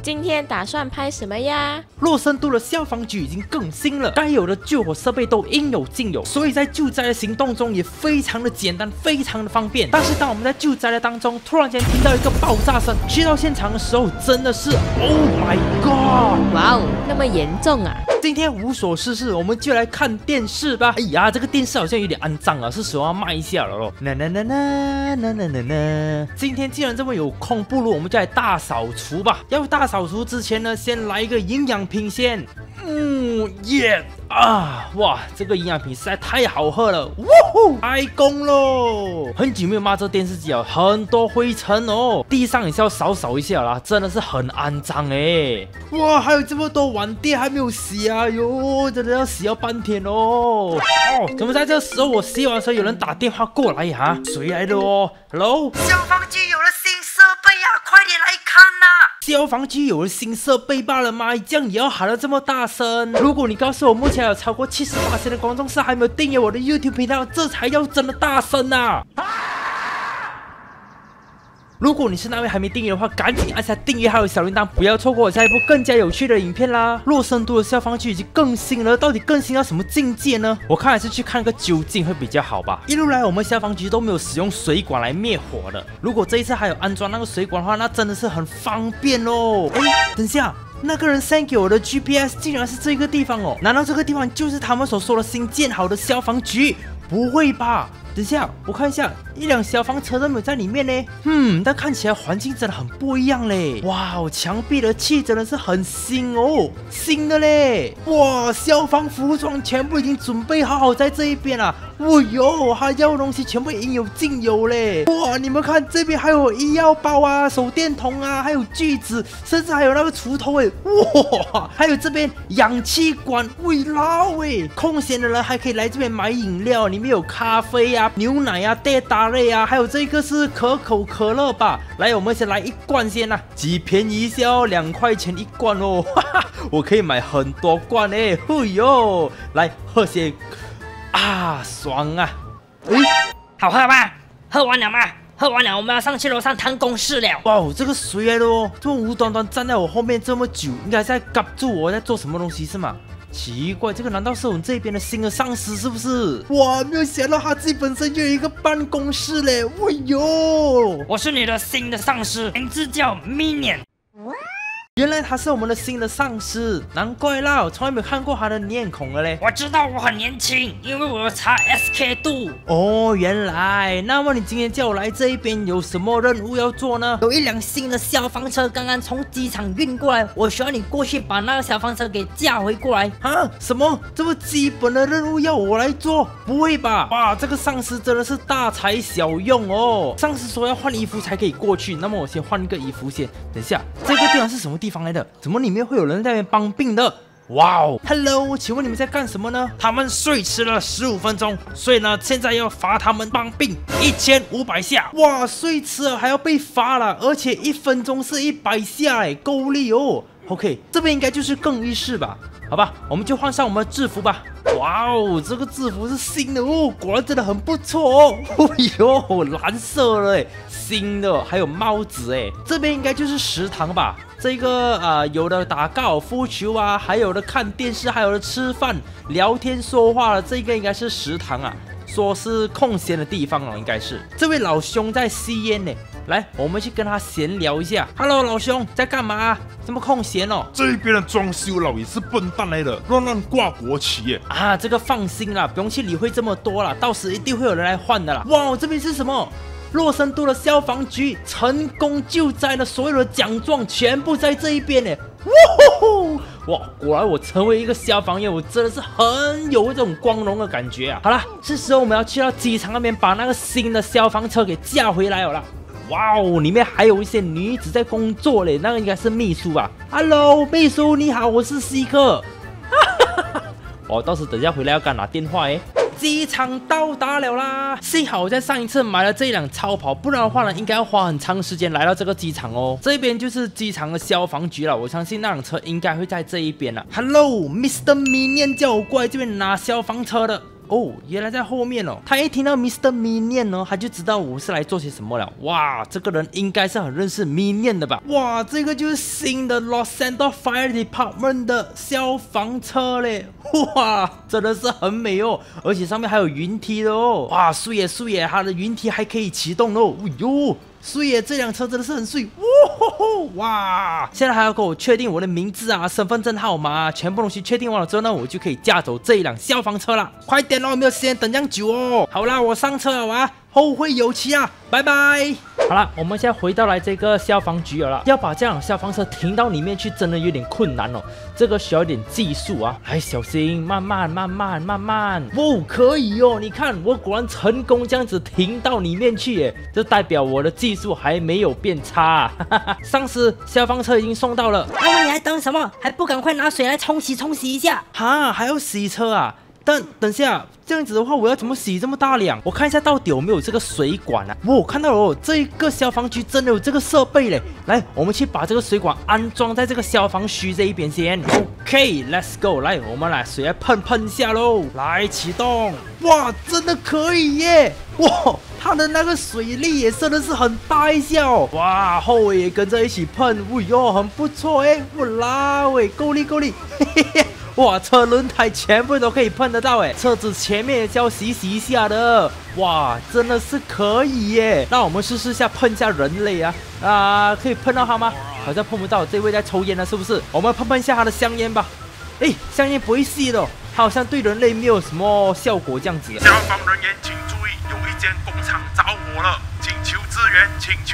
今天打算拍什么呀？ 洛森都的消防局已经更新了，该有的救火设备都应有尽有，所以在救灾的行动中也非常的简单，非常的方便。但是当我们在救灾的当中，突然间听到一个爆炸声，去到现场的时候真的是 Oh my God！ 哇哦，那么严重啊！ 今天无所事事，我们就来看电视吧。哎呀，这个电视好像有点肮脏啊，是时候要卖一下了咯。今天既然这么有空，不如我们就来大扫除吧。要大扫除之前呢，先来一个营养品先。耶啊！哇，这个营养品实在太好喝了，哇呼，开工喽！很久没有抹这电视机了，很多灰尘哦，地上也是要扫扫一下啦，真的是很肮脏哎。哇，还有这么多碗碟还没有洗啊，哟，真的要洗要半天哦。怎么在这时候我洗完的时候有人打电话过来呀？谁来的哦 ？Hello， 消防局有了新设备啊，快点来看呐！ 消防局有了新设备罢了吗？这样也要喊得这么大声？如果你告诉我目前有超过78%的观众是还没有订阅我的 YouTube 频道，这才要真的大声啊！如果你是那位还没订阅的话，赶紧按下订阅还有小铃铛，不要错过我下一部更加有趣的影片啦！洛森都的消防局已经更新了，到底更新到什么境界呢？我看还是去看个究竟会比较好吧。一路来我们消防局都没有使用水管来灭火的，如果这一次还有安装那个水管的话，那真的是很方便哦。哎，等一下。那个人 send 给我的 GPS 竟然是这个地方哦？难道这个地方就是他们所说的新建好的消防局？不会吧？等一下，我看一下，一辆消防车都没有在里面呢。但看起来环境真的很不一样嘞。哇，墙壁的漆真的是很新哦，新的嘞。哇，消防服装全部已经准备好在这一边了。哦哟，他要的东西全部应有尽有嘞。哇，你们看这边还有医药包啊、手电筒啊，还有锯子，甚至还有那个锄头哎。哇，还有这边氧气管，喂老哎。空闲的人还可以来这边买饮料，里面有咖啡啊、牛奶啊、带打类啊，还有这个是可口可乐吧。来，我们先来一罐先啦，几便宜一下哦，2块钱一罐哦。哈哈，我可以买很多罐哎。哎呦，来喝些。啊，爽啊！ 好喝吗？喝完了吗？喝完了，我们要上去楼上谈公事了。 哇，这个谁来的哦？这么无端端站在我后面这么久，应该在夹住我在做什么东西是吗？奇怪，这个难道是我们这边的新的上司是不是？哇，没有想到他自己本身就有一个办公室嘞！哎呦， 我是你的新的上司，名字叫 Minion。 原来他是我们的新的上司，难怪啦，我从来没有看过他的脸孔了嘞。 我知道我很年轻，因为我有查 SK 度。 哦，原来，那么你今天叫我来这一边有什么任务要做呢？ 有一辆新的消防车刚刚从机场运过来，我需要你过去把那个消防车给驾回过来。 啊？什么？这么基本的任务要我来做？不会吧？哇，这个上司真的是大材小用哦。上司说要换衣服才可以过去，那么我先换一个衣服先。等一下，这个地方是什么地方来的？怎么里面会有人在那边帮病的？哇哦 ，Hello， 请问你们在干什么呢？他们睡迟了15分钟，所以呢，现在要罚他们帮病1500下。哇，睡迟了还要被罚了，而且1分钟是100下，哎，够力哦。OK， 这边应该就是更衣室吧？好吧，我们就换上我们的制服吧。哇哦，这个制服是新的哦，果然真的很不错哦。哎呦，蓝色的哎，新的，还有帽子哎。这边应该就是食堂吧？这个有的打高尔夫球啊，还有的看电视，还有的吃饭、聊天、说话了。这个应该是食堂啊，说是空闲的地方哦，应该是。这位老兄在吸烟呢。来，我们去跟他闲聊一下。Hello， 老兄，在干嘛？这么空闲哦？ 这边的装修佬也是笨蛋来的，乱挂国旗耶！ 啊，这个放心啦，不用去理会这么多啦，到时一定会有人来换的啦。哇，这边是什么？洛森都的消防局成功救灾的所有的奖状全部在这一边呢。哇，果然我成为一个消防员，我真的是很有这种光荣的感觉啊！好啦，是时候我们要去到机场那边把那个新的消防车给驾回来了啦。哇哦，里面还有一些女子在工作嘞，那个应该是秘书吧 ？Hello， 秘书你好，我是希克。哦，到时等一下回来要给他拿电话哎。机场到达了啦！幸好我在上一次买了这一辆超跑，不然的话呢，应该要花很长时间来到这个机场哦。这边就是机场的消防局了，我相信那辆车应该会在这一边了。Hello，Mr. Minion 叫我过来这边拿消防车的。 哦，原来在后面哦。他一听到 Mr. Minion 呢，他就知道我是来做些什么了。哇，这个人应该是很认识 Minion 的吧？哇，这个就是新的 Los Santos Fire Department 的消防车嘞！哇，真的是很美哦，而且上面还有云梯的哦。哇，帅耶帅耶，它的云梯还可以启动哦。哎呦！帅耶，这辆车真的是很帅！哇！现在还要给我确定我的名字啊、身份证号码啊，全部东西确定完了之后呢，我就可以驾走这一辆消防车了。快点哦，没有时间等这样久哦。好啦，我上车了啊，后会有期啊，拜拜。好了，我们现在回到来这个消防局了，要把这辆消防车停到里面去，真的有点困难哦。这个需要一点技术啊，来小心，慢慢。哦，可以哦，你看我果然成功这样子停到里面去耶，这代表我的技术还没有变差。上司，消防车已经送到了。 那么你还等什么？还不赶快拿水来冲洗一下？ 哈，还要洗车啊？等下，这样子的话，我要怎么洗这么大辆？我看一下到底有没有这个水管啊？我看到了哦，这个消防局真的有这个设备嘞！来，我们去把这个水管安装在这个消防区这一边先。OK，let's go， 来，我们来水来喷下喽！来启动，哇，真的可以耶！哇，它的那个水力也真的是很大一下哦！哇，后尾也跟着一起喷，哎呦，很不错哎！我啦喂，够力，嘿嘿嘿。哇，车轮胎全部都可以碰得到哎，车子前面也是要洗一下的。哇，真的是可以耶！那我们试下喷下人类啊，可以碰到他吗？好像碰不到，这位在抽烟了是不是？我们喷一下他的香烟吧。哎，香烟不会吸的哦，它好像对人类没有什么效果这样子。 消防人员请注意，有一间工厂着火了，请求支援。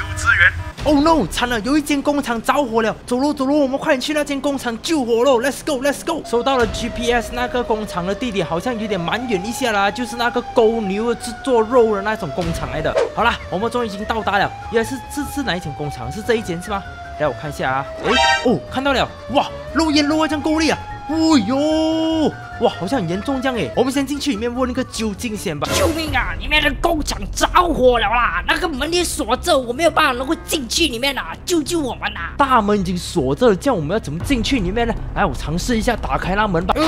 Oh no！ 惨了，有一间工厂着火了！走路，我们快点去那间工厂救火喽 ！Let's go！ 收到了 GPS， 那个工厂的地点好像有点蛮远一下啦，就是那个沟牛制作肉的那种工厂来的。好啦，我们终于已经到达了，原来是哪一间工厂？是这一间是吗？来，我看一下啊。哎，哦，看到了！哇，漏烟这样够力啊！哎呦，哇，好像很严重这样哎！我们先进去里面问个究竟先吧。 救命啊！里面的工厂着火了啦！那个门也锁着，我没有办法能够进去里面啊！救我们啊！ 大门已经锁着了，这样我们要怎么进去里面呢？来，我尝试一下打开那门吧。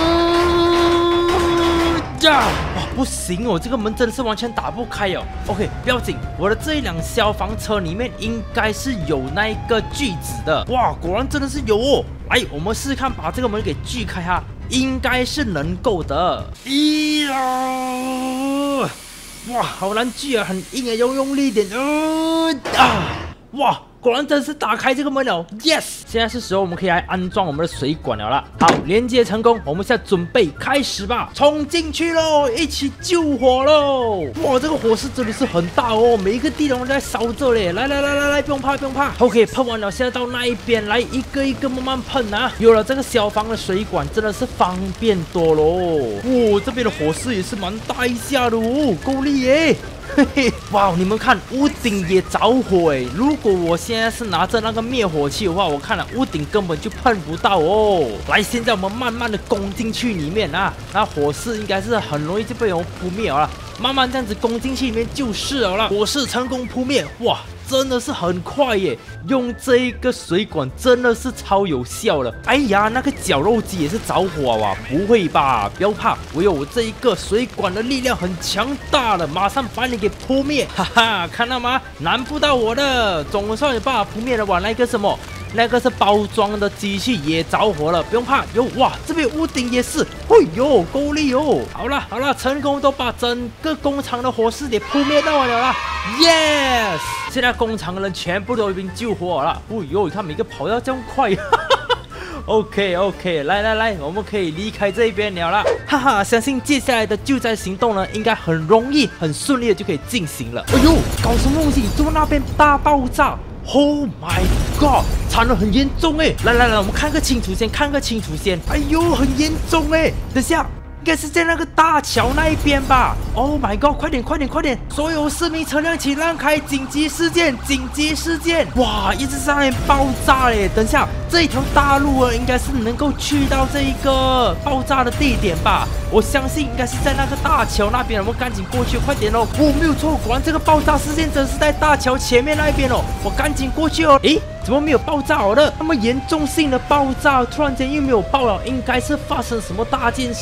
哇，不行哦，这个门真的是完全打不开哦。OK， 不要紧，我的这一辆消防车里面应该是有那一个锯子的。哇，果然真的是有哦。来，我们试试看把这个门给锯开哈，应该是能够的。哇，好难锯啊，很硬啊，要用力一点。哇！果然真是打开这个门了 ，yes！ 现在是时候我们可以来安装我们的水管了啦。好，连接成功，我们现在准备开始吧，冲进去喽，一起救火喽！哇，这个火势真的是很大哦，每一个地方都在烧着嘞。来，不用怕。OK， 喷完了，现在到那一边来，一个一个慢慢喷啊。有了这个消防的水管，真的是方便多喽。哇，这边的火势也是蛮大一下的哦，够力耶！嘿嘿，哇！你们看，屋顶也着火哎！如果我现在是拿着那个灭火器的话，我看了屋顶根本就碰不到哦。来，现在我们慢慢的攻进去里面啊，那火势应该是很容易就被我们扑灭了。慢慢这样子攻进去里面就是了啦，火势成功扑灭，哇！真的是很快耶，用这一个水管真的是超有效了。哎呀，那个绞肉机也是着火啊！不会吧？不要怕，我有我这一个水管的力量很强大的，马上把你给扑灭！哈哈，看到吗？难不到我的，总算有办法扑灭了。哇，那个什么？那个是包装的机器也着火了，不用怕。有哇，这边屋顶也是，哎呦，够力哦！好了，成功都把整个工厂的火势给扑灭到了啦 ，yes！ 现在工厂的人全部都已经救火了。哎呦，你看每个跑得这样快，OK， 来，我们可以离开这边了啦，哈哈！相信接下来的救灾行动呢，应该很容易、很顺利的就可以进行了。哎呦，搞什么东西？怎么那边大爆炸？Oh my god！ 惨了，很严重哎！来，我们看个清楚先。哎呦，很严重哎！等下，应该是在那个大桥那一边吧 ？Oh my god！ 快点！所有市民车辆请让开！紧急事件！哇，一直在那边爆炸嘞！等下，这一条大路啊，应该是能够去到这一个爆炸的地点吧？我相信应该是在那个大桥那边，我们赶紧过去，快点哦！没有错，果然这个爆炸事件真是在大桥前面那一边哦，我赶紧过去哦！诶，怎么没有爆炸好的？那么严重性的爆炸，突然间又没有爆了，应该是发生什么大件事情在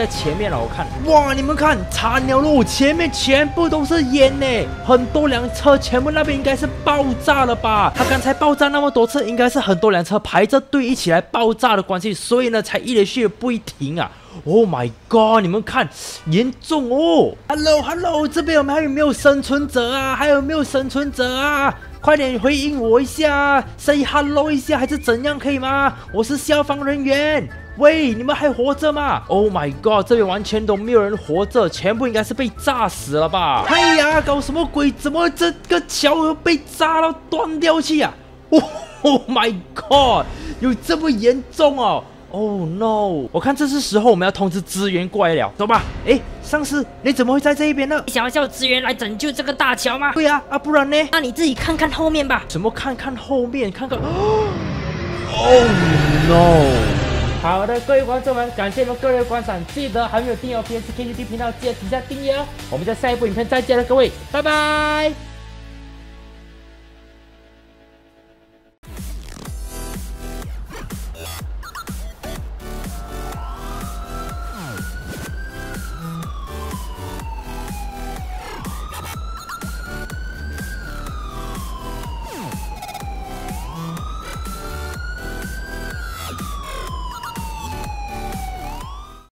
前面了，我看，哇，你们看，惨了喽，前面全部都是烟呢，很多辆车全部那边应该是爆炸了吧？他刚才爆炸那么多次，应该是很多辆车排着队一起来爆炸的关系，所以呢才一连续的不会停啊。Oh my god！ 你们看，严重哦 ！Hello， 这边还有没有生存者啊？还有没有生存者啊？快点回应我一下 ，say hello 一下，还是怎样可以吗？我是消防人员。喂，你们还活着吗 ？Oh my god！ 这边完全都没有人活着，全部应该是被炸死了吧？哎呀，搞什么鬼？怎么这个桥被炸到断掉去啊 ？Oh my god！ 有这么严重哦？ Oh no！ 我看这是时候我们要通知支援过来了，走吧。哎，上司，你怎么会在这一边呢？ 你想要叫支援来拯救这个大桥吗？ 对啊，不然呢？ 那你自己看看后面吧。 怎么看看后面？看看。Oh no！ 好的，各位观众们，感谢你们各位的观赏，记得还没有订阅 PSKTV 频道，记得底下订阅哦。我们在下一部影片再见了，各位，拜拜。